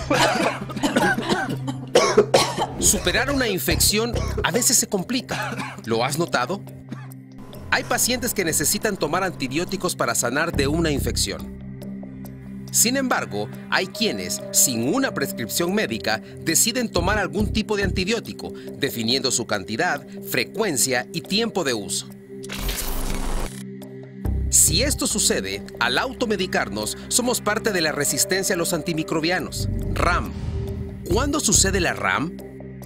Superar una infección a veces se complica. ¿Lo has notado? Hay pacientes que necesitan tomar antibióticos para sanar de una infección. Sin embargo, hay quienes, sin una prescripción médica, deciden tomar algún tipo de antibiótico, definiendo su cantidad, frecuencia y tiempo de uso. Si esto sucede, al automedicarnos, somos parte de la resistencia a los antimicrobianos, RAM. ¿Cuándo sucede la RAM?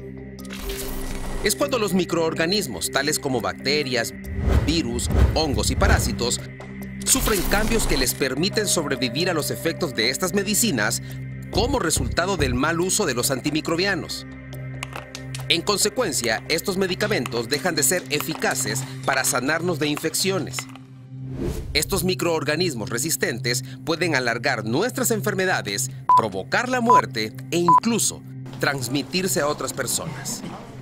Es cuando los microorganismos, tales como bacterias, virus, hongos y parásitos, sufren cambios que les permiten sobrevivir a los efectos de estas medicinas como resultado del mal uso de los antimicrobianos. En consecuencia, estos medicamentos dejan de ser eficaces para sanarnos de infecciones. Estos microorganismos resistentes pueden alargar nuestras enfermedades, provocar la muerte e incluso transmitirse a otras personas.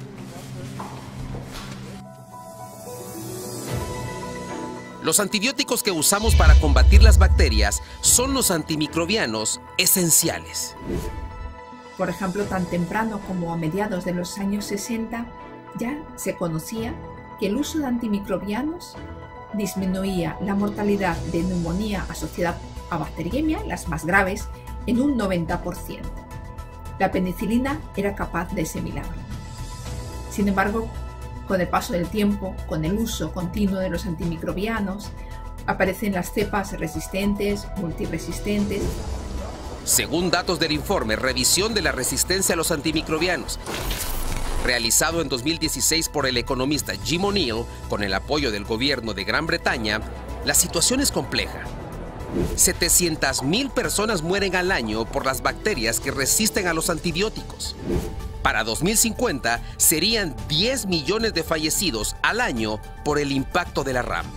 Los antibióticos que usamos para combatir las bacterias son los antimicrobianos esenciales. Por ejemplo, tan temprano como a mediados de los años 60, ya se conocía que el uso de antimicrobianos disminuía la mortalidad de neumonía asociada a bacteriemia, las más graves, en un 90%. La penicilina era capaz de ese milagro. Sin embargo, con el paso del tiempo, con el uso continuo de los antimicrobianos, aparecen las cepas resistentes, multiresistentes. Según datos del informe Revisión de la resistencia a los antimicrobianos, realizado en 2016 por el economista Jim O'Neill, con el apoyo del gobierno de Gran Bretaña, la situación es compleja. 700,000 personas mueren al año por las bacterias que resisten a los antibióticos. Para 2050 serían 10 millones de fallecidos al año por el impacto de la RAM.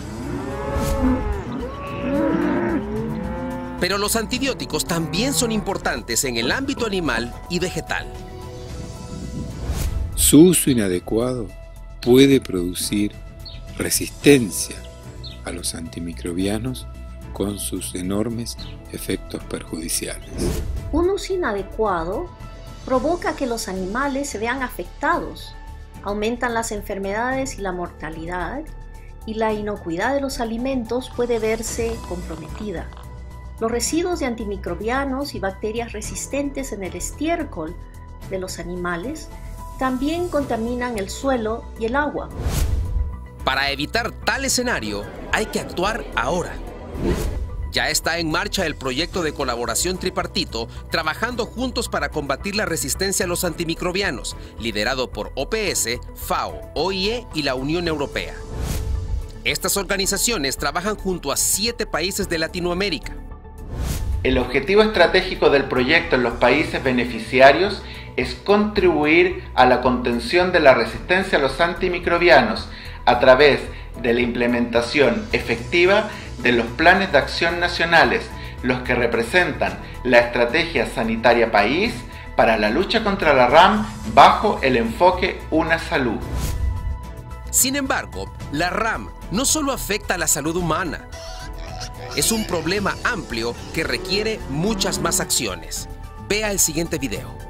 Pero los antibióticos también son importantes en el ámbito animal y vegetal. Su uso inadecuado puede producir resistencia a los antimicrobianos con sus enormes efectos perjudiciales. Un uso inadecuado provoca que los animales se vean afectados, aumentan las enfermedades y la mortalidad, y la inocuidad de los alimentos puede verse comprometida. Los residuos de antimicrobianos y bacterias resistentes en el estiércol de los animales también contaminan el suelo y el agua. Para evitar tal escenario, hay que actuar ahora. Ya está en marcha el proyecto de colaboración tripartito, trabajando juntos para combatir la resistencia a los antimicrobianos, liderado por OPS, FAO, OIE y la Unión Europea. Estas organizaciones trabajan junto a 7 países de Latinoamérica. El objetivo estratégico del proyecto en los países beneficiarios es contribuir a la contención de la resistencia a los antimicrobianos a través de la implementación efectiva de los planes de acción nacionales, los que representan la estrategia sanitaria país para la lucha contra la RAM bajo el enfoque Una Salud. Sin embargo, la RAM no solo afecta a la salud humana. Es un problema amplio que requiere muchas más acciones. Vea el siguiente video.